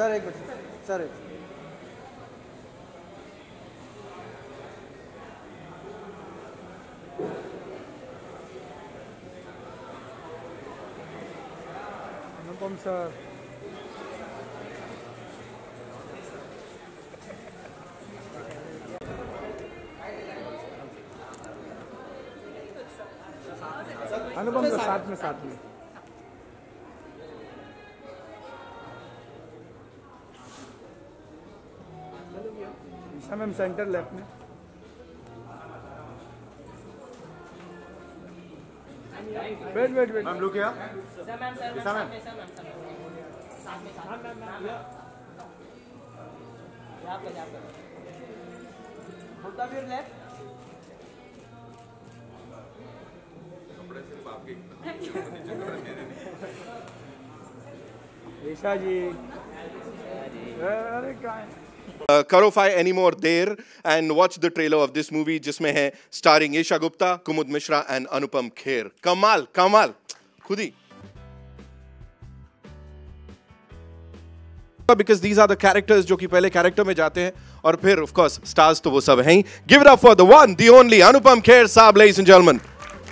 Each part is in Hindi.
सर एक minute sir Anupam sir Anupam sir साथ में मैम सेंटर लेफ्ट में wait ma'am look here Isha ji अरे कहाँ है करो फाई any more there and watch the trailer of this movie जिसमें है स्टारिंग ईशा गुप्ता, कुमुद मिश्रा एंड अनुपम खेर। कमाल कमाल खुद ही, because these are the characters जो कि पहले कैरेक्टर में जाते हैं और फिर ऑफ कोर्स स्टार्स तो वो सब हैं ही। Give it up for the one the only Anupam Kher साहब, लेडीज एंड जेंटलमैन।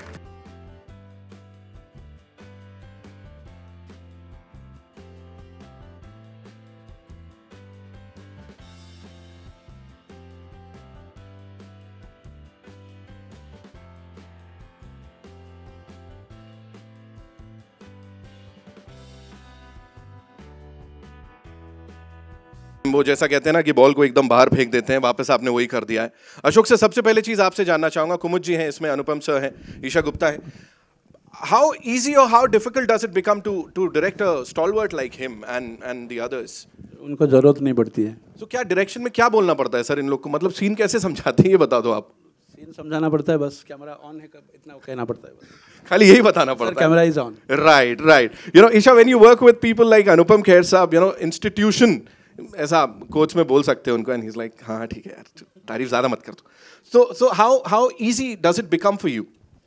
वो जैसा कहते हैं ना कि बॉल को एकदम बाहर फेंक देते हैं, वापस आपने वही कर दिया है। अशोक से सबसे पहले चीज आपसे जानना चाहूंगा, कुमुद जी हैं इसमें, अनुपम सर हैं, ईशा गुप्ता है, हाउ इजी और how difficult does it become to direct a stalwart like him and the others? उनको जरूरत नहीं पड़ती है। तो क्या डायरेक्शन में क्या बोलना पड़ता है सर इन लोग को, मतलब सीन कैसे समझाते हैं ये बता दो आप। सीन समझाना पड़ता है, बस कैमरा ऑन है कब इतना कहना पड़ता है, बस खाली यही बताना पड़ता है, camera is on. Right you know Isha, when you work with people like Anupam Kher sahab, you know institution ऐसा कोच में बोल सकते हैं उनको, एंड ही इज लाइक हाँ ठीक है यार, तारीफ ज्यादा मत कर दो। So how easy does it become for you?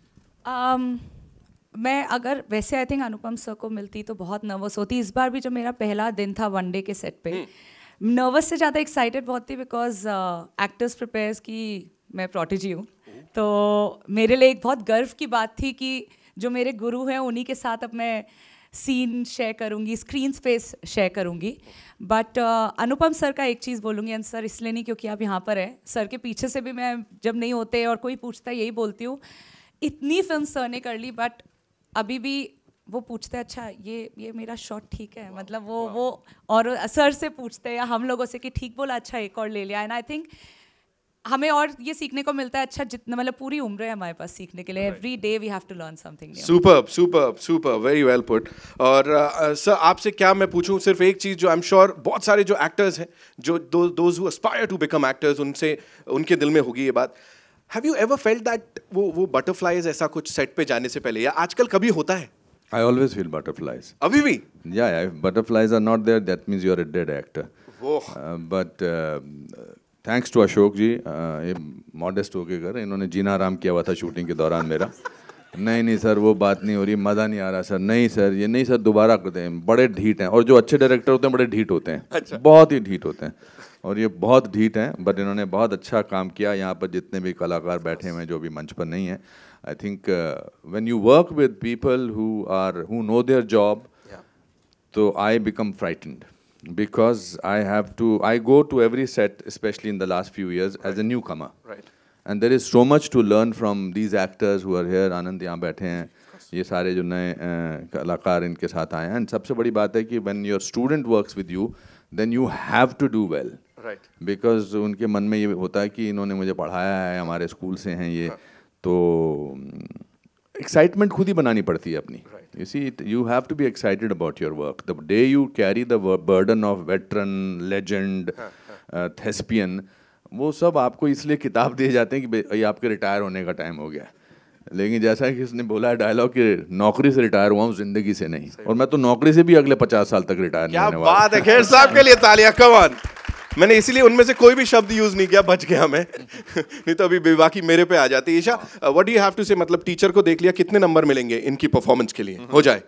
मैं अगर वैसे आई थिंक अनुपम सर को मिलती तो बहुत नर्वस होती। इस बार भी जो मेरा पहला दिन था वनडे के सेट पे, नर्वस से ज़्यादा एक्साइटेड बहुत थी, बिकॉज एक्टर्स प्रिपेयर्स की मैं प्रोटेजी हूँ, तो मेरे लिए एक बहुत गर्व की बात थी कि जो मेरे गुरु हैं उन्हीं के साथ अब मैं सीन शेयर करूँगी, स्क्रीन स्पेस शेयर करूँगी। बट अनुपम सर का एक चीज़ बोलूँगी, एंड सर इसलिए नहीं क्योंकि आप यहाँ पर हैं, सर के पीछे से भी मैं जब नहीं होते और कोई पूछता है यही बोलती हूँ, इतनी फिल्म सर ने कर ली बट अभी भी वो पूछते हैं अच्छा ये मेरा शॉट ठीक है, मतलब वो और सर से पूछते हैं या हम लोगों से कि ठीक बोला, अच्छा एक और ले लिया। एंड आई थिंक हमें और ये सीखने को मिलता है, अच्छा जितना मतलब पूरी उम्र है हमारे पास सीखने के लिए, every day we have to learn something new. Super very well put. और सर आपसे क्या मैं पूछूं, सिर्फ एक चीज़ जो आई एम श्योर बहुत सारे जो एक्टर्स हैं, जो those who aspire to become actors, उनसे उनके दिल में होगी ये बात, have you ever felt that वो बटरफ्लाइज ऐसा कुछ सेट पे जाने से पहले, या आजकल कभी होता है? I always feel butterflies. अभी भी? Yeah, if butterflies are not there, that means you are a dead actor. But thanks to Ashok जी, ये modest होके कर, इन्होंने जीना आराम किया हुआ था शूटिंग के दौरान मेरा। नहीं सर वो बात नहीं हो रही, मज़ा नहीं आ रहा सर, नहीं सर ये नहीं सर, दोबारा करते हैं, बड़े ढीठ हैं, और जो अच्छे डायरेक्टर होते हैं बड़े ढीठ होते हैं। अच्छा। बहुत ही ढीठ होते हैं, और ये बहुत ढीठ हैं, बट इन्होंने बहुत अच्छा काम किया। यहाँ पर जितने भी कलाकार बैठे हुए हैं जो भी मंच पर नहीं हैं, I think when you work with people who know their job, so I become frightened because I go to every set, especially in the last few years, as a newcomer. Right. And there is so much to learn from these actors who are here. आनंद यहाँ बैठे हैं, ये सारे जो नए कलाकार इनके साथ आए हैं। And सबसे बड़ी बात है कि when your student works with you, then you have to do well. Right. Because उनके मन में ये होता है कि इन्होंने मुझे पढ़ाया है, हमारे स्कूल से हैं ये, तो एक्साइटमेंट खुद ही बनानी पड़ती है अपनी। You see, you have to be excited about your work. The day you carry the burden of veteran, legend, thespian, वो सब आपको इसलिए किताब दिए जाते हैं कि ये आपके रिटायर होने का टाइम हो गया। लेकिन जैसा कि इसने बोला डायलॉग कि नौकरी से रिटायर हुआ हूँ, जिंदगी से नहीं, और मैं तो नौकरी से भी अगले 50 साल तक रिटायर नहीं होने वाला। क्या बात है, खेर साहब के लिए तालियां, कम ऑन। मैंने इसीलिए उनमें से कोई भी शब्द यूज नहीं किया, बच गया मैं। नहीं तो अभी बाकी मेरे पे आ जाती। Isha, what do you have to say, मतलब टीचर को देख लिया, कितने नंबर मिलेंगे इनकी परफॉर्मेंस के लिए? हो जाए।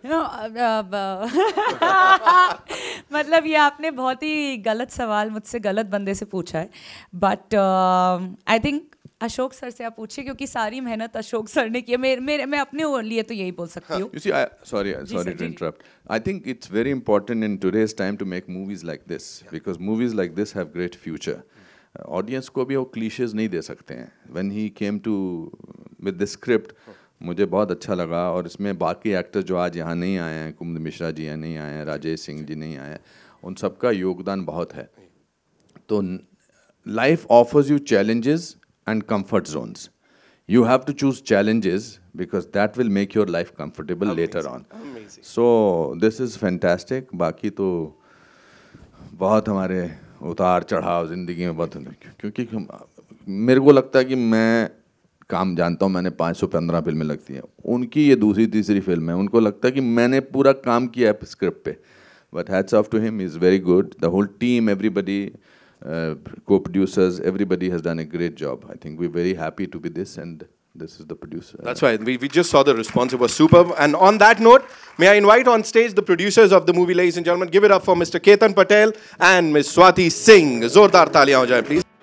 मतलब ये आपने बहुत ही गलत सवाल मुझसे गलत बंदे से पूछा है, but I think Ashok sir से आप पूछिए, क्योंकि सारी मेहनत अशोक सर ने की है। मैं अपने लिए तो यही बोल सकती हूँ। You see, sorry to interrupt. I think it's very important in today's time to make movies like this, because movies like this have great future. Audience को भी वो cliches नहीं दे सकते हैं. When he came to with this script, मुझे बहुत अच्छा लगा, और इसमें बाकी एक्टर्स जो आज यहाँ नहीं आए हैं, कुमुद मिश्रा जी यहाँ नहीं आए हैं, राजेश सिंह जी नहीं आए हैं, उन सबका योगदान बहुत है। तो life offers you challenges and comfort zones. You have to choose challenges because that will make your life comfortable later on. Amazing. So this is fantastic. बाकी तो बहुत हमारे उतार चढ़ाव ज़िंदगी में बहुत, क्योंकि मेरे को लगता है कि मैं काम जानता हूँ, मैंने 515 फिल्में लगती हैं, उनकी ये दूसरी तीसरी फिल्म है, उनको लगता है कि मैंने पूरा काम किया है स्क्रिप्ट पे। But hats off to him, he's very good. The whole team, everybody, co-producers, everybody has done a great job. I think we're very happy to be this, and this is the producer. That's why we just saw the response. It was superb. And on that note, may I invite on stage the producers of the movie, ladies and gentlemen. Give it up for Mr. Ketan Patel and Ms. Swati Singh. Zordar taaliyan ho jaye, please.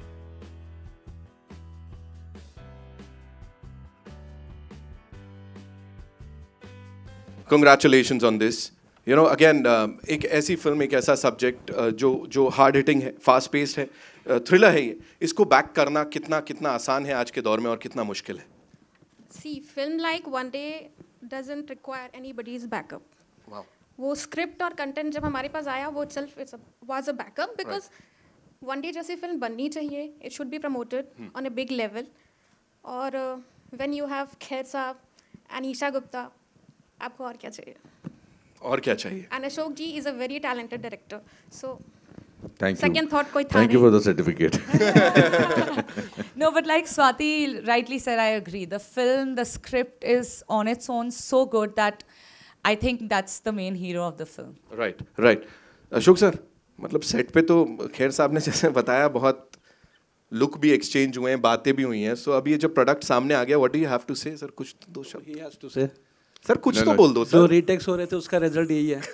Congratulations on this. You know, again, एक ऐसी फिल्म, एक ऐसा सब्जेक्ट जो हार्ड हिटिंग है, फास्ट पेस्ड है, थ्रिलर है, ये इसको बैक करना कितना आसान है आज के दौर में और कितना मुश्किल है? See, film like One Day doesn't require anybody's backup. Wow. वो स्क्रिप्ट और कंटेंट जब हमारे पास आया, वो itself was a backup, because One Day जैसी फिल्म बननी चाहिए, it should be promoted on a big level. और when you have Kher साहब and Isha Gupta, आपको और क्या चाहिए? और क्या चाहिए? And Ashok ji is a very talented director. So Thank you. second thought कोई था Thank you नहीं. for the certificate. No, but like Swati rightly said, I agree. The film, the script is on its own so good that I think that's the main hero of the film. Right. Ashok sir, मतलब सेट पे तो खेर साहब ने जैसे बताया, बहुत लुक भी एक्सचेंज हुए हैं, बातें भी हुई हैं। सो अभी ये जो प्रोडक्ट सामने आ गया, what do you have to say? Sir कुछ दो शब्द। He has to say. Sir कुछ तो बोल दो जो सर। रीटेक्स हो रहे थे उसका रिजल्ट यही है।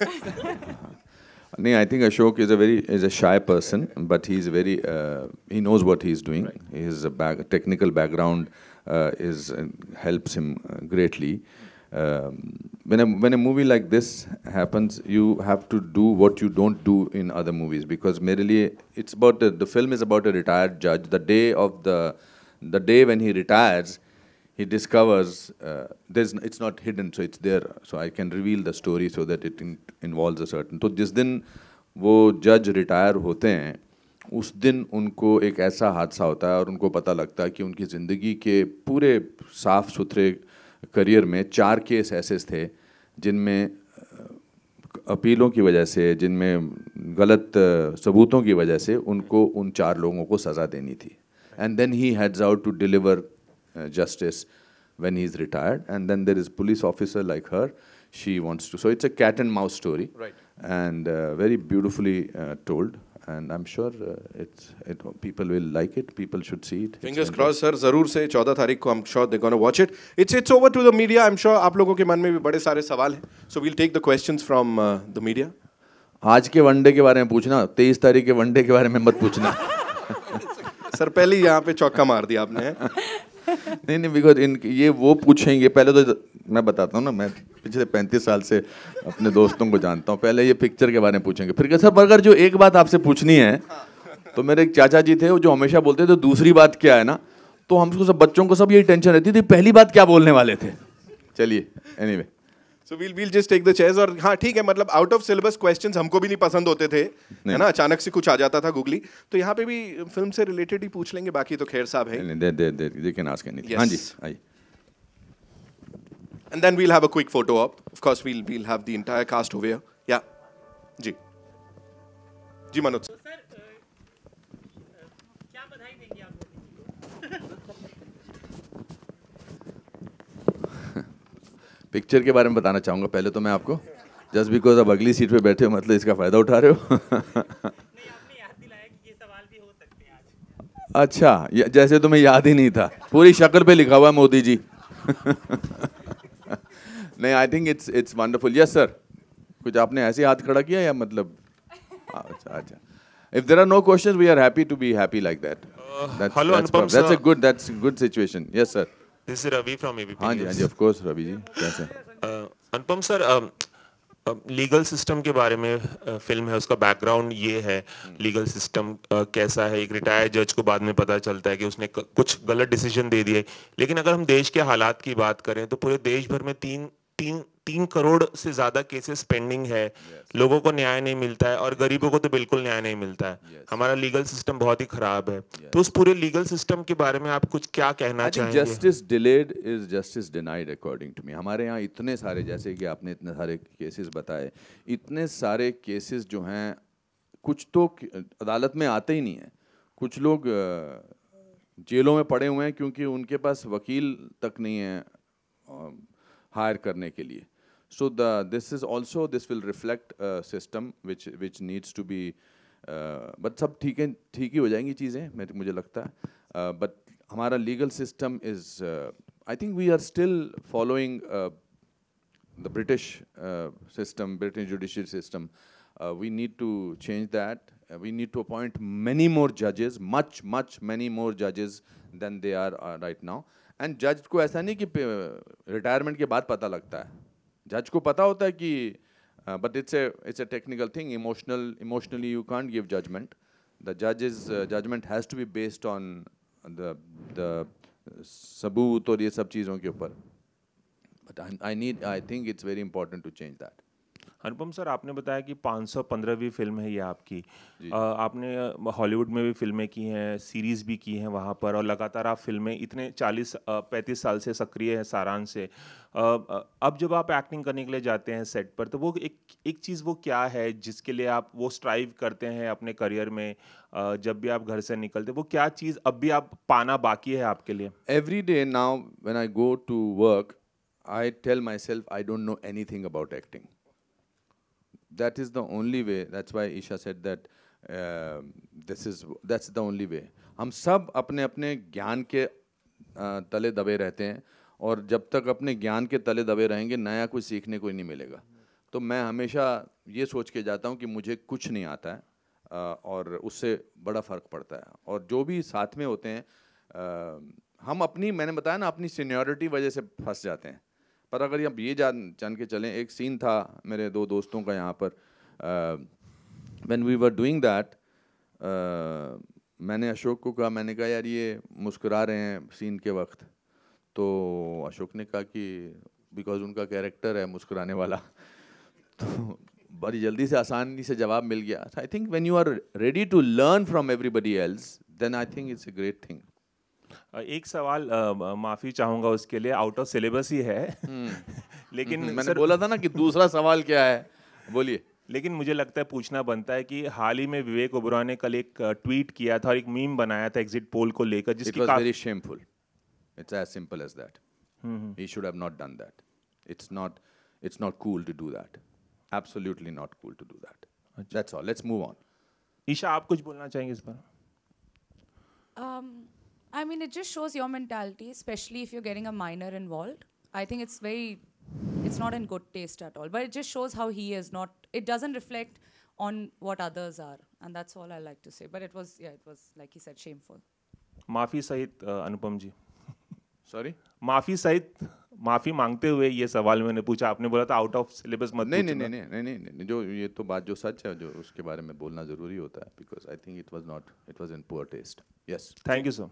नहीं, I think Ashok is a shy person, but he's very he knows what he's doing. His technical background helps him greatly. When a movie like this happens, you have to do what you don't do in other movies, because मेरे लिए it's about the film is about a retired judge. The day when he retires, he discovers it's not hidden, so it's there. So I can reveal the story so that it involves a certain. तो जिस दिन वो जज रिटायर होते हैं, उस दिन उनको एक ऐसा हादसा होता है और उनको पता लगता है कि उनकी ज़िंदगी के पूरे साफ सुथरे करियर में 4 केस ऐसे थे जिनमें अपीलों की वजह से, जिनमें गलत सबूतों की वजह से उनको उन 4 लोगों को सज़ा देनी थी. And then he heads out to deliver justice when he's retired, and then there is police officer like her, she wants to, so it's a cat and mouse story, Right. and very beautifully told, and I'm sure people will like it, people should see it. Fingers crossed sir, जरूर से 14 तारीख को I'm sure they're gonna watch it. It's over to the media. I'm sure आप लोगों के मन में भी बड़े सारे सवाल हैं, so we'll take the questions from the media. आज के वनडे के बारे में पूछना, 23 तारीख के वनडे के बारे में मत पूछना. सर पहले ही यहाँ पे चौका मार दिया आपने. नहीं, बिकॉज ये वो पूछेंगे. पहले तो मैं बताता हूँ ना, मैं पिछले 35 साल से अपने दोस्तों को जानता हूँ. पहले ये पिक्चर के बारे में पूछेंगे, फिर सर अगर जो एक बात आपसे पूछनी है, तो मेरे एक चाचा जी थे जो हमेशा बोलते थे दूसरी बात क्या है ना, तो हमको सब बच्चों को सब यही टेंशन रहती थी पहली बात क्या बोलने वाले थे. चलिए, anyway. So we'll just take the chairs. और हाँ ठीक है, मतलब आउट ऑफ सिलेबस क्वेश्चंस हमको भी नहीं पसंद होते थे, है ना, अचानक से कुछ आ जाता था गूगली, तो यहाँ पे भी फिल्म से रिलेटेड ही पूछ लेंगे. बाकी तो खेर साहब है. They can ask anything. हाँ जी, आइए. And then we'll have a quick photo op. Of course we'll have the entire cast over here. Yeah. जी मनोज. क्या बधाई देंगे आप? पिक्चर के बारे में बताना चाहूँगा पहले तो मैं आपको. जस्ट बिकॉज अब अगली सीट पे बैठे हो मतलब इसका फ़ायदा उठा रहे हो. नहीं, आपने याद दिलाया कि ये सवाल अच्छा, जैसे तुम्हें याद ही नहीं था, पूरी शक्ल पे लिखा हुआ है मोदी जी। नहीं, I think it's wonderful. Yes sir, कुछ आपने ऐसे हाथ खड़ा किया या मतलब? अच्छा अच्छा, if there are no questions we are happy to be happy like that. Hello Anupam sir. That's a good situation. Yes sir. This is Ravi from ABP हाँ जी News. of course Ravi ji, कैसे? अनुपम सर, लीगल सिस्टम के बारे में फिल्म है, उसका बैकग्राउंड ये है, लीगल सिस्टम कैसा है। एक रिटायर्ड जज को बाद में पता चलता है कि उसने कुछ गलत डिसीजन दे दिए। लेकिन अगर हम देश के हालात की बात करें तो पूरे देश भर में तीन करोड़ से ज्यादा केसेस पेंडिंग है। लोगों को न्याय नहीं मिलता है और गरीबों को तो बिल्कुल न्याय नहीं मिलता है। हमारा लीगल सिस्टम बहुत ही खराब है। तो उस पूरे लीगल सिस्टम के बारे में आप कुछ क्या कहना चाहेंगे? Justice delayed is justice denied according to me. हमारे यहाँ इतने सारे, जैसे कि आपने इतने सारे केसेस बताए, इतने सारे केसेस जो हैं, कुछ तो अदालत में आते ही नहीं है। कुछ लोग जेलों में पड़े हुए हैं क्योंकि उनके पास वकील तक नहीं है हायर करने के लिए। So this will reflect a system which needs to be, but सब ठीक ही हो जाएंगी चीज़ें, मुझे लगता है। But हमारा legal system is, I think we are still following the British system, British judicial system. We need to change that. We need to appoint many more judges, many more judges than they are right now. And judge को ऐसा नहीं कि retirement के बाद पता लगता है। जज को पता होता है कि but it's a technical thing. Emotionally you can't give judgment. The judge's judgment has to be based on the सबूत और ये सब चीज़ों के ऊपर. But I think it's very important to change that. Anupam sir, आपने बताया कि 515वीं फिल्म है ये आपकी। आपने हॉलीवुड में भी फिल्में की हैं, सीरीज़ भी की हैं वहाँ पर, और लगातार आप फिल्में इतने 40-35 साल से सक्रिय हैं सारांश से। अब जब आप एक्टिंग करने के लिए जाते हैं सेट पर, तो वो एक चीज़ वो क्या है जिसके लिए आप वो स्ट्राइव करते हैं अपने करियर में? जब भी आप घर से निकलते, वो क्या चीज़ अब भी आप पाना बाकी है आपके लिए? Every day now when I go to work, I tell myself I don't know anything about acting. That is the only way. That's why Isha said that that's the only way. हम सब अपने अपने ज्ञान के तले दबे रहते हैं, और जब तक अपने ज्ञान के तले दबे रहेंगे नया कुछ सीखने को ही नहीं मिलेगा। तो मैं हमेशा ये सोच के जाता हूँ कि मुझे कुछ नहीं आता है, और उससे बड़ा फ़र्क पड़ता है। और जो भी साथ में होते हैं, हम अपनी, मैंने बताया ना, अपनी सीनियरिटी वजह से फंस जाते हैं। पर अगर आप ये जान के चलें, एक सीन था मेरे दो दोस्तों का यहाँ पर, when we were doing that, मैंने अशोक को कहा, मैंने कहा यार ये मुस्कुरा रहे हैं सीन के वक्त। तो अशोक ने कहा कि बिकॉज उनका कैरेक्टर है मुस्कुराने वाला। तो बड़ी जल्दी से आसानी से जवाब मिल गया। I think when you are ready to learn from everybody else, then I think it's a great thing. एक सवाल माफ़ी चाहूँगा उसके लिए, आउट ऑफ सिलेबस ही है। लेकिन मैंने बोला था ना कि दूसरा सवाल क्या है, बोलिए। लेकिन मुझे लगता है पूछना बनता है कि हाल ही में विवेक ओबरॉय ने कल एक ट्वीट किया था और एक मीम बनाया था एग्जिट पोल को लेकर, जिसकी It was very shameful. It's as simple as that. He should have not done that. It's not cool to do that. Absolutely not cool to do that. That's all. Let's move on. Isha, आप कुछ बोलना चाहेंगे इस पर? I mean, it just shows your mentality, especially if you're getting a minor involved. I think it's not in good taste at all. But it just shows how he is not. It doesn't reflect on what others are, and that's all I like to say. But it was like he said, shameful. माफी सहित अनुपम जी, Sorry? माफी सहित माफी मांगते हुए ये सवाल मैंने पूछा। आपने बोला था आउट ऑफ सिलेबस मत नहीं, पूछना। नहीं, जो ये तो बात जो सच है, जो उसके बारे में बोलना जरूरी होता है, because I think it was in poor taste. Yes. Thank you sir.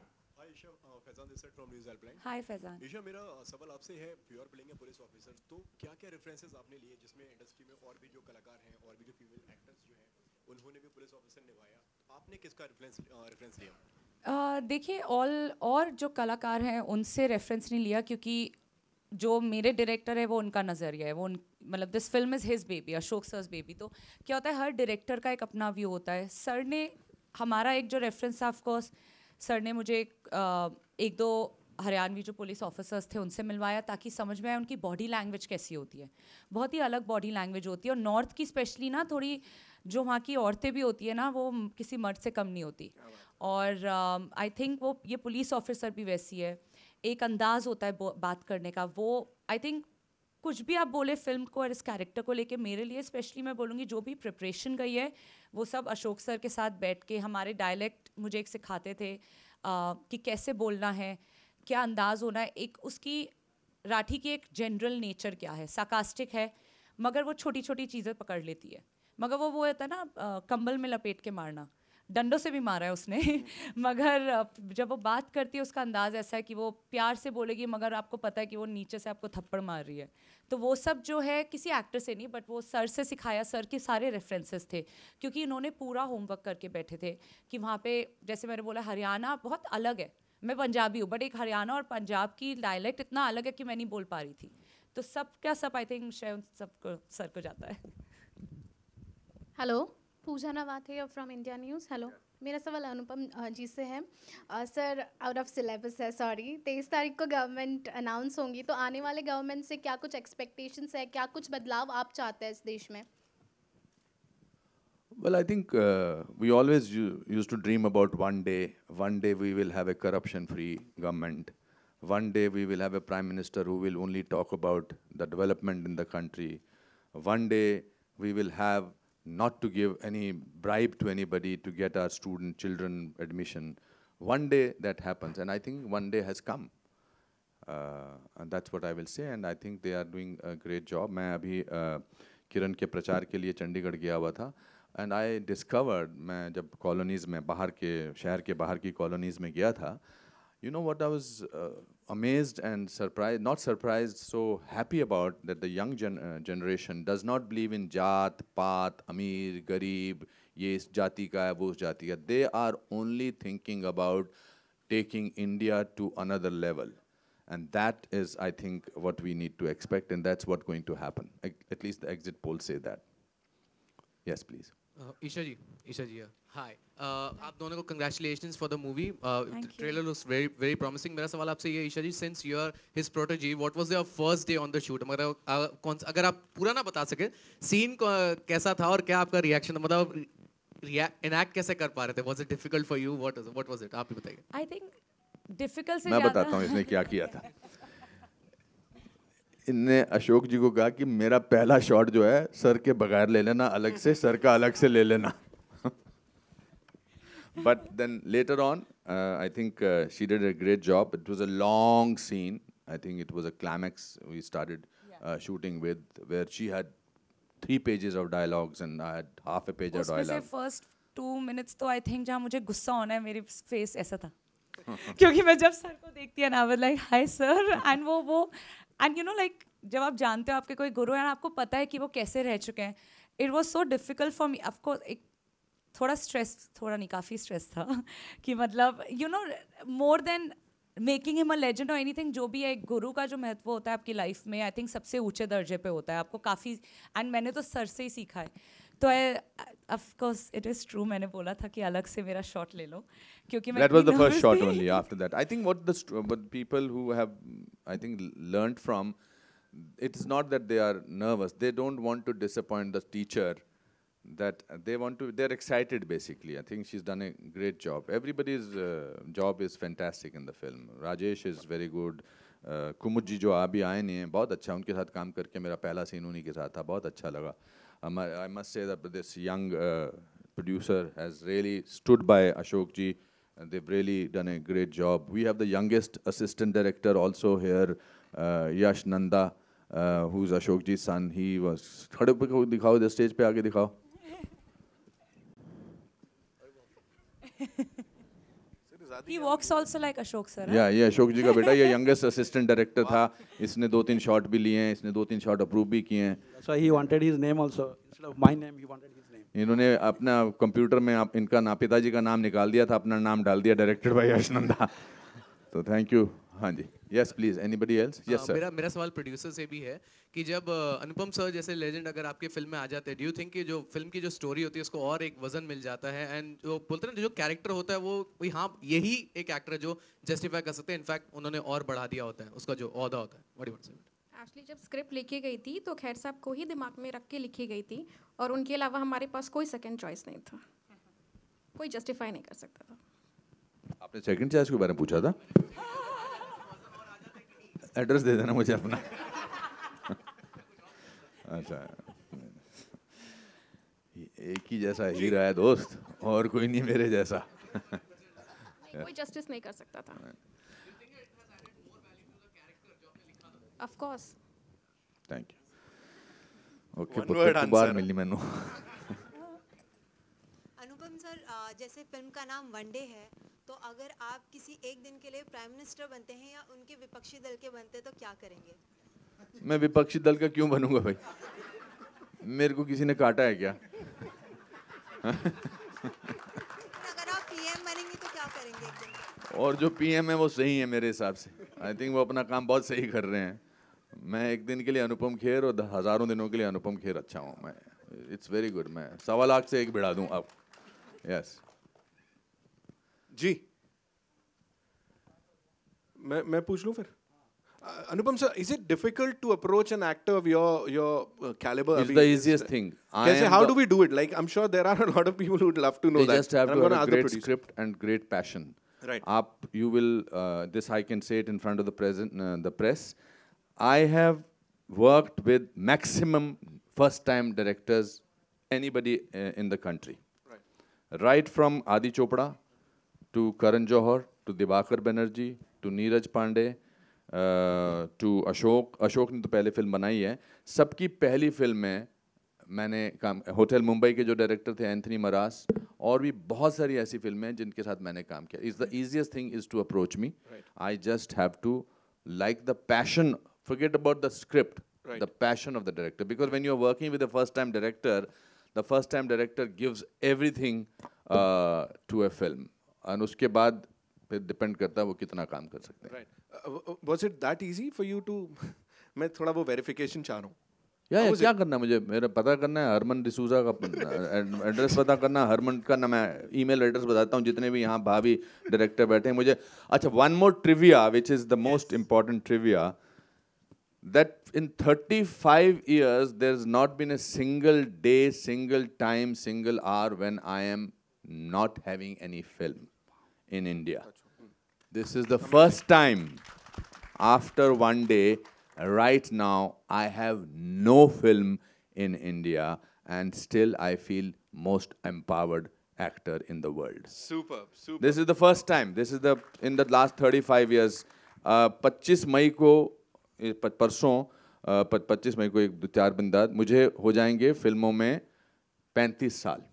Hi, Faizan. Isha, मेरा सवाल आपसे है, you are playing a police officer, तो क्या-क्या रेफरेंसेस आपने लिए जिसमें इंडस्ट्री में और भी जो कलाकार हैं और भी जो फीमेल एक्टर्स जो हैं उन्होंने भी पुलिस ऑफिसर निभाया, आपने किसका रेफरेंस लिया? देखिए, और जो कलाकार हैं उनसे रेफरेंस नहीं लिया, क्योंकि जो मेरे डायरेक्टर है वो उनका नज़रिया है, वो मतलब this film is his baby, Ashok sir's बेबी। तो क्या होता है, हर डायरेक्टर का एक अपना व्यू होता है। सर ने हमारा एक जो रेफरेंस था, ऑफ कोर्स सर ने मुझे एक दो हरियाणवी जो पुलिस ऑफिसर्स थे उनसे मिलवाया ताकि समझ में आए उनकी बॉडी लैंग्वेज कैसी होती है. बहुत ही अलग बॉडी लैंग्वेज होती है और नॉर्थ की स्पेशली ना थोड़ी जो वहाँ की औरतें भी होती है ना वो किसी मर्द से कम नहीं होती. और आई थिंक वो ये पुलिस ऑफिसर भी वैसी है. एक अंदाज़ होता है बात करने का, वो आई थिंक कुछ भी आप बोले फिल्म को और इस कैरेक्टर को लेके मेरे लिए स्पेशली मैं बोलूँगी जो भी प्रिपरेशन गई है वो सब अशोक सर के साथ बैठ के हमारे डायलेक्ट मुझे एक सिखाते थे कि कैसे बोलना है, क्या अंदाज़ होना है. एक उसकी राठी की एक जनरल नेचर क्या है, साकास्टिक है मगर वो छोटी छोटी चीज़ें पकड़ लेती है. मगर वो होता है ना कंबल में लपेट के मारना, डंडों से भी मारा है उसने मगर जब वो बात करती है उसका अंदाज़ ऐसा है कि वो प्यार से बोलेगी मगर आपको पता है कि वो नीचे से आपको थप्पड़ मार रही है. तो वो सब जो है किसी एक्टर से नहीं बट वो सर से सिखाया. सर के सारे रेफरेंसेस थे क्योंकि इन्होंने पूरा होमवर्क करके बैठे थे कि वहाँ पे जैसे मैंने बोला हरियाणा बहुत अलग है. मैं पंजाबी हूँ बट एक हरियाणा और पंजाब की डायलेक्ट इतना अलग है कि मैं नहीं बोल पा रही थी. तो सब क्या सब आई थिंक शायद सबको सर को जाता है. Hello, Pooja Navathe from India News. Hello, मेरा सवाल अनुपम जी से है. सर आउट ऑफ सिलेबस है, सॉरी. 23 तारीख को गवर्नमेंट अनाउंस होंगी तो आने वाले गवर्नमेंट से क्या कुछ एक्सपेक्टेशंस है, क्या कुछ बदलाव आप चाहते हैं इस देश में? Well, I think we always used to dream about one day we will have a corruption-free government. One day we will have a prime minister who will only talk about the development in the country. One day we will have not to give any bribe to anybody to get our children admission. One day that happens, and I think one day has come. And that's what I will say, and I think they are doing a great job. मैं अभी किरण के प्रचार के लिए चंडीगढ़ गया हुआ था, and I discovered, मैं जब कॉलोनीज़ में बाहर के शहर के बाहर की कॉलोनीज़ में गया था, you know what I was amazed and surprised, not surprised, so happy about that the young generation does not believe in जात पात अमीर गरीब ये इस जाति का है वो उस जाति का. They are only thinking about taking India to another level, and that is I think what we need to expect, and that's what's going to happen. At least the exit polls say that. Yes, please. Isha जी, हाय. आप दोनों को congratulations for the movie. The trailer looks very promising. मेरा सवाल आपसे ये ईशा जी, since you are his protege, what was your first day on the shoot? अगर आप पूरा ना बता सके, scene कैसा था और क्या आपका reaction था, मतलब enact कैसे कर पा रहे थे? Was it difficult for you? What was it? आप ही बताइए. I think difficult से मैं ज़्यादा बताता हूँ इसने क्या किया था. इनने अशोक जी को कहा कि मेरा पहला शॉट जो है सर के बगैर ले लेना अलग से, सर का अलग से ले लेना. But then later on, I think she did a great job. It was a long scene. I think it was a climax we started shooting with, where she had 3 pages of dialogues and I had half a page of उसमें से dialogue. first 2 minutes तो I think जहाँ मुझे गुस्सा होना है मेरी face ऐसा था. क्योंकि मैं जब सर को देखती है ना, I was like hi sir, and वो and you know like जब आप जानते हो आपके कोई गुरु है, आपको पता है कि वो कैसे रह चुके हैं. It was so difficult for me. Of course एक थोड़ा स्ट्रेस, थोड़ा नहीं काफ़ी स्ट्रेस था कि मतलब you know more than making him a legend और एनीथिंग, जो भी है एक गुरु का जो महत्व होता है आपकी लाइफ में आई थिंक सबसे ऊंचे दर्जे पे होता है. आपको काफ़ी एंड मैंने तो सर से ही सीखा है. तो of course it is true, मैंने बोला था कि अलग से मेरा शॉट ले लो क्योंकि मैं That was the first shot only. After that, I think what people who have I think learned from, it's not that they are nervous. They don't want to disappoint the teacher. That they're excited basically. I think she's done a great job. Everybody's job is fantastic in the film. Rajesh is very good. कुमुद जी जो अभी आए नहीं हैं, बहुत अच्छा उनके साथ काम करके मेरा पहला सीन उन्हीं के साथ था, बहुत अच्छा लगा. I must say that this young producer has really stood by Ashok ji, and they've really done a great job. We have the youngest assistant director also here, Yash Nanda, who's Ashok ji's son. He was खड़े पे दिखाओ, the stage पे आगे दिखाओ. He walks also like Ashok sir. Yeah, ये अशोक जी का बेटा, ये youngest assistant director था. इसने 2-3 शॉट भी लिए हैं, इसने 2-3 शॉट अप्रूव भी किए हैं. So he wanted his name also instead of my name. He wanted his name. इन्होंने अपना कंप्यूटर में इनका पिताजी का नाम निकाल दिया था, अपना नाम डाल दिया, डायरेक्टेड बाय यश नंदा. तो थैंक यू. हाँ जी, yes please, anybody else? Yes sir. मेरा सवाल प्रोड्यूसर से भी है कि जब अनुपम सर जैसे लेजेंड अगर आपके फिल्म में आ जाते हैं, डू यू थिंक कि जो फिल्म की जो स्टोरी होती है उसको और एक वजन मिल जाता है, एंड जो बोलते हैं ना जो कैरेक्टर होता है वो वही, हाँ यही एक एक्टर है जो जस्टिफाई कर सकते हैं, इनफैक्ट उन्होंने और बढ़ा दिया होता है उसका जो ओहदा होता है? What do you want to say? Actually जब स्क्रिप्ट लिखी गई थी तो खैर साहब को ही दिमाग में रख के लिखी गई थी, और उनके अलावा हमारे पास कोई सेकंड चॉइस नहीं था, कोई जस्टिफाई नहीं कर सकता था। आपने सेकंड चॉइस के बारे में पूछा था? एड्रेस दे देना मुझे अपना। अच्छा, एक ही जैसा हीरा है दोस्त, और कोई नहीं मेरे जैसा। कोई जस्टिस नहीं कर सकता था। Of course. Thank you. Okay, One word बार answer. मिली मैनू। अनुपम सर, जैसे फिल्म का नाम वनडे है, तो अगर आप किसी एक दिन के लिए प्राइम मिनिस्टर बनते हैं या उनके विपक्षी दल के बनते तो क्या करेंगे? मैं विपक्षी दल का क्यों बनूंगा भाई? मेरे को किसी ने काटा है क्या? अगर आप पीएम बनेंगे तो क्या करेंगे एक दिन? और जो पीएम है वो सही है मेरे हिसाब से। आई थिंक वो अपना काम बहुत सही कर रहे हैं। मैं एक दिन के लिए अनुपम खेर और हजारों दिनों के लिए अनुपम खेर अच्छा हूँ मैं। It's very good. मैं 1.25 लाख से एक बढ़ा दूँ आप। यस जी, मैं पूछ लूं फिर। Anupam sir, is it difficult to approach an actor of your caliber? It's the easiest thing. How do we do it? Like, I'm sure there are a lot of people who would love to know they that. just have And to I'm have gonna a ask the great producer. script and great passion. Right. You will, this I can say it in front of the press. I have worked with maximum first-time directors, anybody in the country. Right from Adi Chopra to Karan Johar to Diwakar Banerjee to Neeraj Pandey to Ashok. Ashok ने तो पहले फिल्म बनाई है। सबकी पहली फिल्म में मैंने काम, होटल मुंबई के जो डायरेक्टर थे एंथनी मरास, और भी बहुत सारी ऐसी फिल्में हैं जिनके साथ मैंने काम किया। Is the easiest thing is to approach me. I just have to like the passion, forget about the script, the passion of the director, because when you're working with a first time director, the first time director gives everything to a film, and उसके बाद फिर डिपेंड करता है वो कितना काम कर सकते हैं। Was it that easy for you to? मैं थोड़ा वो वेरिफिकेशन चाह रहा हूँ। या क्या करना है मुझे? मेरा पता करना है हरमन डिसूजा का एड्रेस पता करना, हरमन का ना मैं ईमेल एड्रेस बताता हूँ जितने भी यहाँ भाभी डायरेक्टर बैठे हैं मुझे। अच्छा, one more trivia which is the most important trivia, that in 35 years there's not been a single day, single time, single hour when I am not having any film in India. This is the first time after one day, right now I have no film in India, and still I feel most empowered actor in the world. Superb, superb. This is the first time. This is in the last 35 years. 25 मई को परसों 25 मई को एक 2-4 दिन बाद मुझे हो जाएंगे फिल्मों में 35 साल।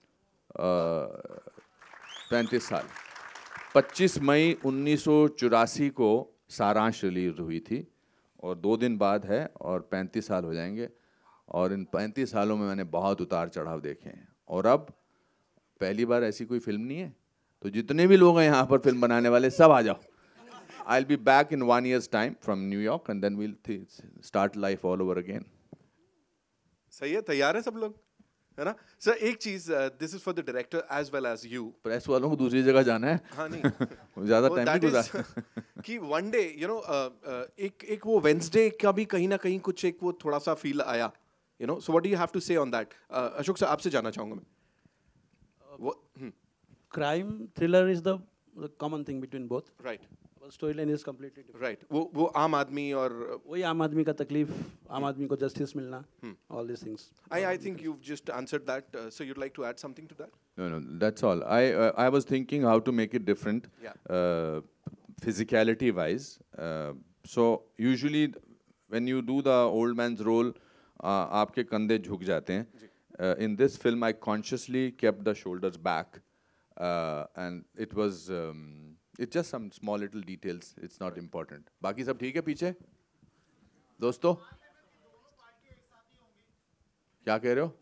35 साल। 25 मई 1984 को सारांश रिलीज हुई थी, और 2 दिन बाद है, और 35 साल हो जाएंगे। और इन 35 सालों में मैंने बहुत उतार चढ़ाव देखे हैं, और अब पहली बार ऐसी कोई फिल्म नहीं है। तो जितने भी लोग हैं यहाँ पर फिल्म बनाने वाले, सब आ जाओ। I'll be back in 1 year's time from New York, and then we'll start life all over again. सही है, तैयार है सब लोग, है ना? सर एक चीज, this is for the director as well as you. Press वालों को दूसरी जगह जाना है। हाँ नहीं, ज़्यादा टाइम नहीं गुजार। कि one day, you know, एक वो Wednesday का भी कहीं ना कहीं कुछ एक वो थोड़ा सा फील आया, you know. So what do you have to say on that? Ashok sir आपसे जानना चाहूँगा मैं। Crime thriller is the common thing between both. Right. Storyline is completely different. Right. वो आम आदमी और वही आम आदमी का तकलीफ, आम आदमी को जस्टिस मिलना, all these things. I think you've just answered that. So you'd like to add something to that? No, that's all. I was thinking how to make it different, physicality wise. So usually when you do the old man's role, आपके कंधे झुक जाते हैं. In this film, I consciously kept the shoulders back, and it was. It's just some small little details. It's not important. बाकी सब ठीक है पीछे? दोस्तों? क्या कह रहे हो?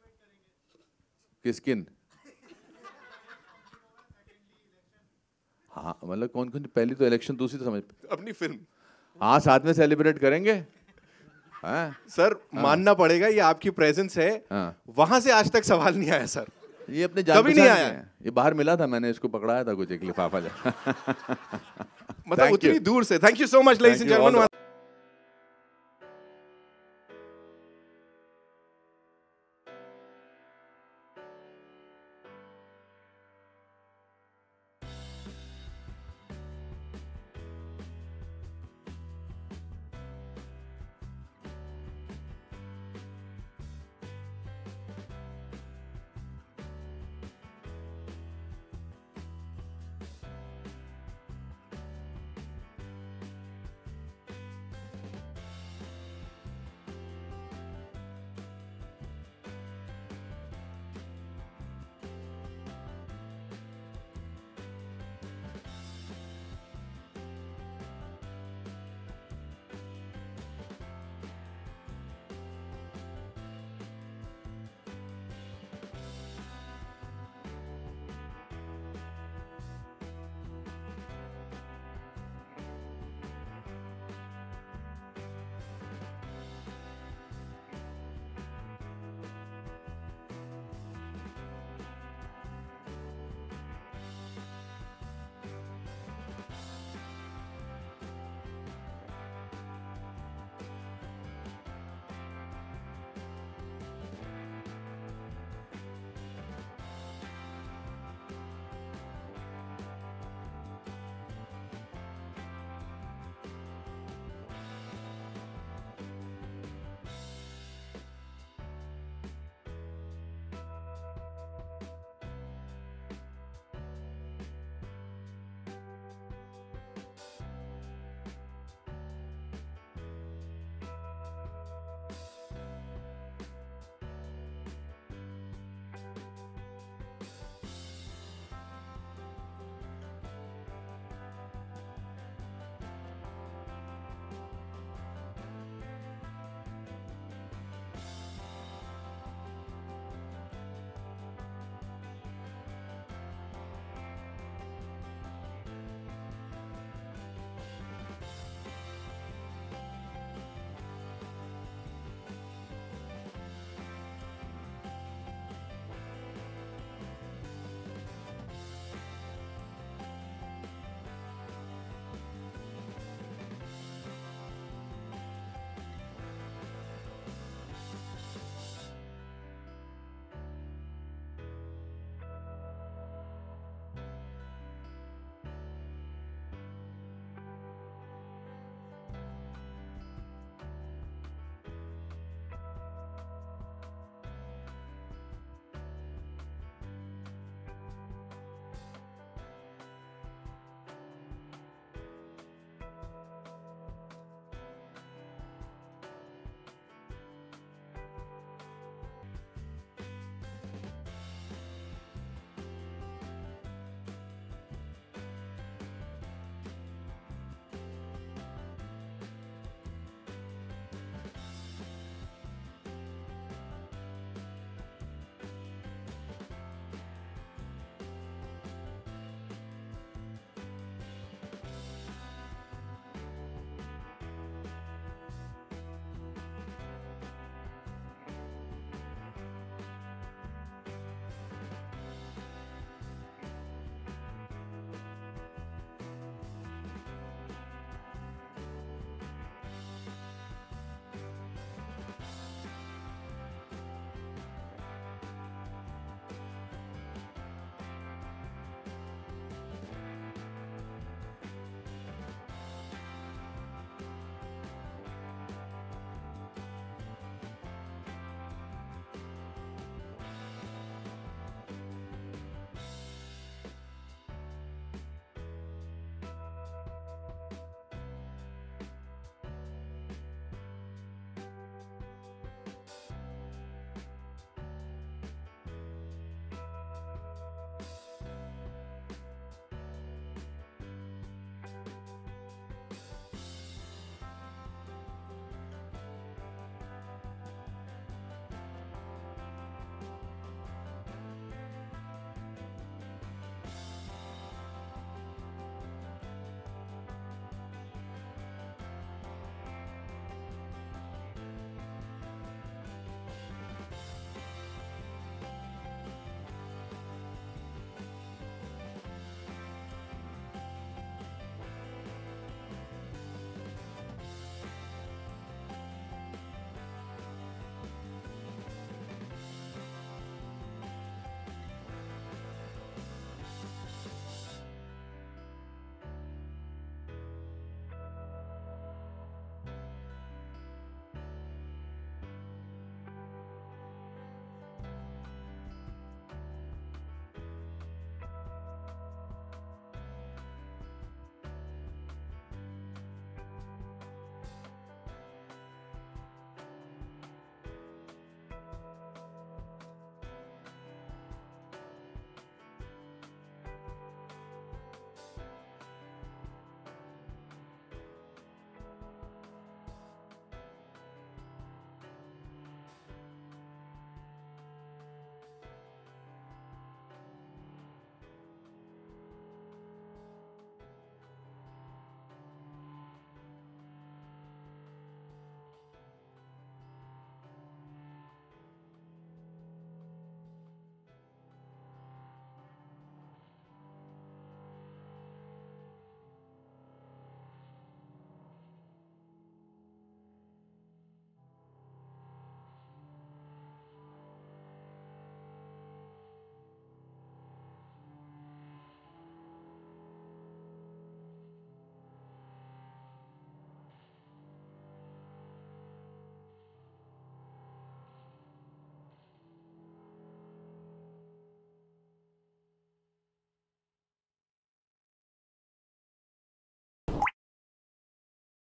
किसकिन? हाँ मतलब कौन कौन, पहली तो इलेक्शन, दूसरी तो समझ, अपनी फिल्म। हाँ साथ में सेलिब्रेट करेंगे। हाँ सर मानना पड़ेगा ये आपकी प्रेजेंस है, वहां से आज तक सवाल नहीं आया सर। ये अपने जान कभी नहीं पहचान आया के हैं। ये बाहर मिला था, मैंने इसको पकड़ाया था कुछ एक लिफाफा मतलब उतनी दूर से। Thank you so much ladies and gentleman.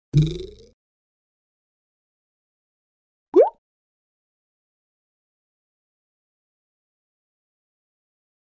है।